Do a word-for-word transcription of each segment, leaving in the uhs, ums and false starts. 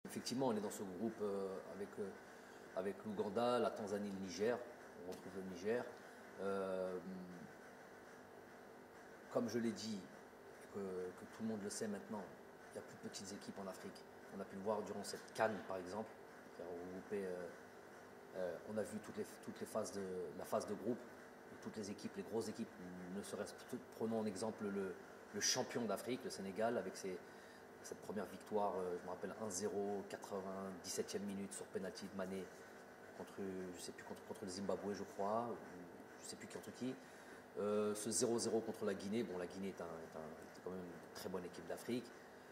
Effectivement, on est dans ce groupe euh, avec, euh, avec l'Ouganda, la Tanzanie, le Niger. On retrouve le Niger. Euh, comme je l'ai dit, que, que tout le monde le sait maintenant, il n'y a plus de petites équipes en Afrique. On a pu le voir durant cette CAN, par exemple, qui a regroupé. Euh, euh, on a vu toutes les, toutes les phases de la phase de groupe, toutes les équipes, les grosses équipes. Ne serait-ce, prenons en exemple le, le champion d'Afrique, le Sénégal, avec ses, cette première victoire, euh, je me rappelle un zéro, quatre-vingt-dix-septième minute sur penalty de Mané contre, je sais plus, contre, contre le Zimbabwe, je crois, ou je ne sais plus contre qui. Euh, ce zéro zéro contre la Guinée, bon, la Guinée est, un, est, un, est quand même une très bonne équipe d'Afrique.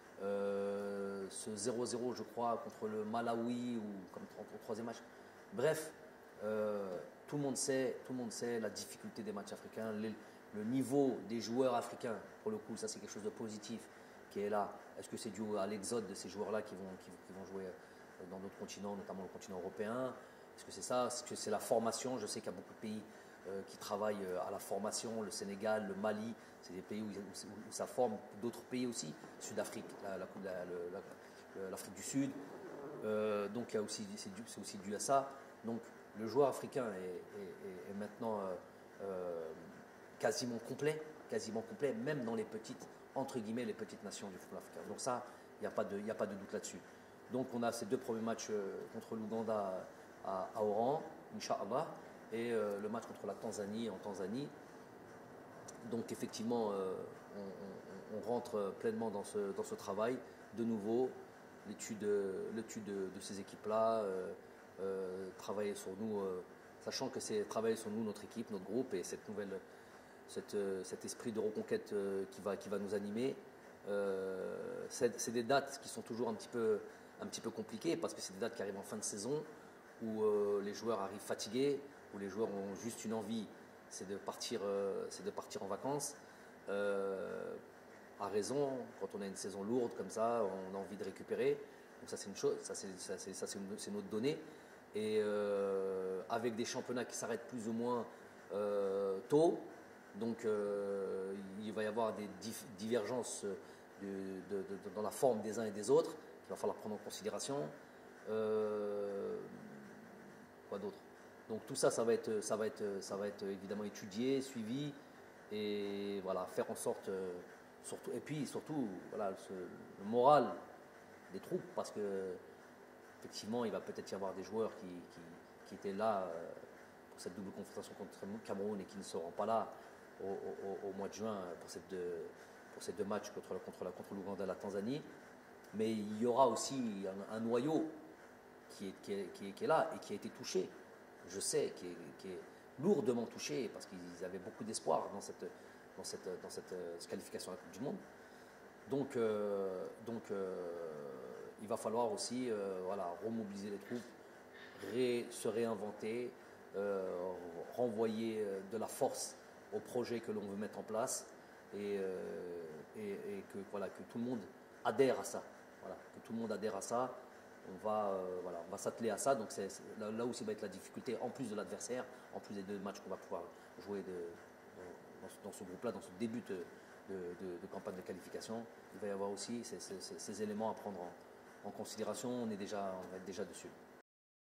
Euh, ce zéro zéro, je crois, contre le Malawi ou comme au troisième match. Bref, euh, tout le monde sait, tout le monde sait la difficulté des matchs africains, les, le niveau des joueurs africains. Pour le coup, ça c'est quelque chose de positif qui est là. Est-ce que c'est dû à l'exode de ces joueurs-là qui vont, qui, qui vont jouer dans d'autres continents, notamment le continent européen? Est-ce que c'est ça? Est-ce que c'est la formation? Je sais qu'il y a beaucoup de pays euh, qui travaillent à la formation, le Sénégal, le Mali, c'est des pays où, où, où ça forme, d'autres pays aussi, Sud-Afrique, l'Afrique la, la, la, la, du Sud. Euh, donc il y a aussi, c'est, dû, c'est aussi dû à ça. Donc le joueur africain est, est, est maintenant euh, euh, quasiment complet, quasiment complet, même dans les petites, entre guillemets, les petites nations du football africain. Donc ça, il n'y a pas de, il n'y a pas de doute là-dessus. Donc on a ces deux premiers matchs euh, contre l'Ouganda à, à Oran, Inch'Allah, et euh, le match contre la Tanzanie en Tanzanie. Donc effectivement, euh, on, on, on rentre pleinement dans ce, dans ce travail. De nouveau, l'étude, l'étude de, de ces équipes-là, euh, euh, travailler sur nous, euh, sachant que c'est travailler sur nous, notre équipe, notre groupe, et cette nouvelle, cette, cet esprit de reconquête euh, qui, va, qui va nous animer. Euh, c'est, c'est des dates qui sont toujours un petit peu, un petit peu compliquées, parce que c'est des dates qui arrivent en fin de saison, où euh, les joueurs arrivent fatigués, où les joueurs ont juste une envie, c'est de partir, euh, c'est de partir en vacances. Euh, à raison, quand on a une saison lourde comme ça, on a envie de récupérer. Donc ça c'est une chose, ça c'est, ça c'est, ça c'est, une, c'est notre donnée. Et euh, avec des championnats qui s'arrêtent plus ou moins euh, tôt, donc euh, il va y avoir des dif- divergences de, de, de, dans la forme des uns et des autres qu'il va falloir prendre en considération. Euh, quoi d'autre? Donc tout ça, ça va être, ça va être, ça va être évidemment étudié, suivi, et voilà, faire en sorte, surtout, et puis surtout, voilà, ce, le moral des troupes, parce que effectivement, il va peut-être y avoir des joueurs qui, qui, qui étaient là pour cette double confrontation contre le Cameroun et qui ne seront pas là au, au, au mois de juin pour, cette deux, pour ces deux matchs contre, contre, la, contre l'Ouganda et la Tanzanie. Mais il y aura aussi un, un noyau qui est, qui, est, qui, est, qui est là et qui a été touché, je sais, qui est, qui est lourdement touché parce qu'ils avaient beaucoup d'espoir dans cette, dans cette, dans cette qualification à la Coupe du Monde. Donc, euh, donc euh, il va falloir aussi euh, voilà, remobiliser les troupes, ré, se réinventer, euh, renvoyer de la force au projet que l'on veut mettre en place et, euh, et, et que, voilà, que tout le monde adhère à ça. Voilà, que tout le monde adhère à ça. On va, euh, voilà, on va s'atteler à ça. Donc c'est, c'est, là, là aussi va être la difficulté, en plus de l'adversaire, en plus des deux matchs qu'on va pouvoir jouer de, dans, dans ce groupe-là, dans ce début de, de, de, de campagne de qualification. Il va y avoir aussi ces, ces, ces éléments à prendre en, en considération. On est déjà, on va être déjà dessus.